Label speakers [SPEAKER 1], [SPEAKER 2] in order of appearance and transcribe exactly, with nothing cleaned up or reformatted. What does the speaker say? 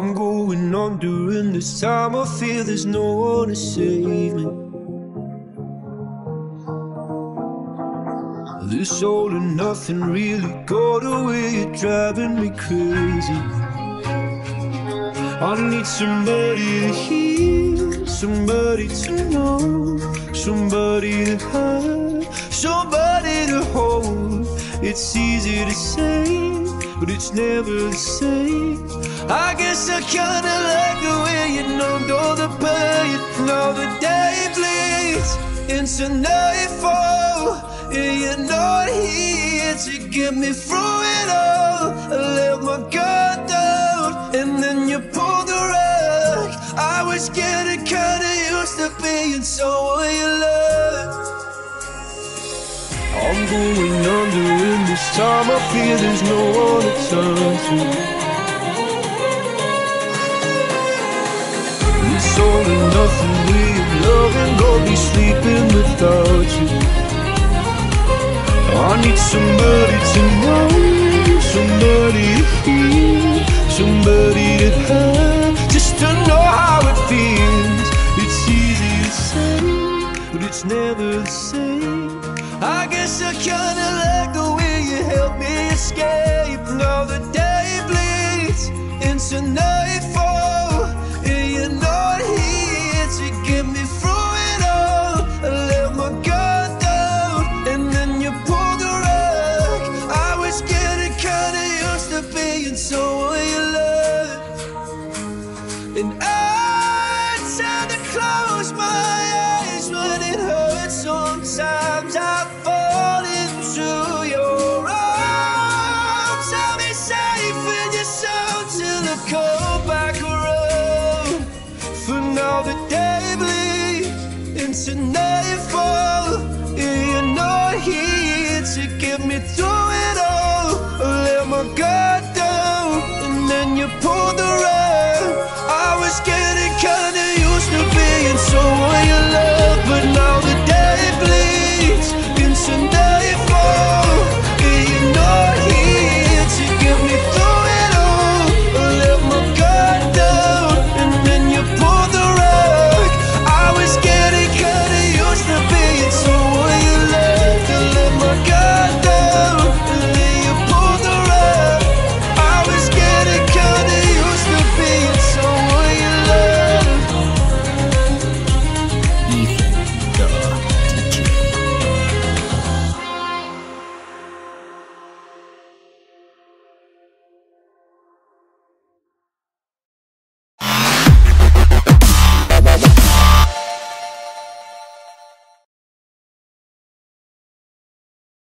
[SPEAKER 1] I'm going on during this time. I feel there's no one to save me. This all or nothing really got away, you're driving me crazy. I need somebody to hear, somebody to know, somebody to have, somebody to hold. It's easy to say, but it's never the same. I guess I kinda like the way you numbed all the pain. Now the day bleeds into nightfall, and you're not here to get me through it all. I let my guard down, and then you pulled the rug. I was getting kinda used to being someone you loved. I'm going under, and this time I feel there's no one to turn to. This all or nothing way of loving, gonna be sleeping without you. I need somebody to know, somebody to hear, somebody to have, just to know how it feels. It's easy to say, but it's never the same. I guess I kinda like the way you help me escape. Now the day bleeds into nightfall, and you're not here to get me through it all. I let my guard down, and then you pulled the rug. I was getting kinda used to being someone you loved, and I tend to close my eyes when it hurts. Sometimes I fall into your arms. I'll be safe in your soul till I come back around. For now the day bleeds into nightfall, and you're not here to get me through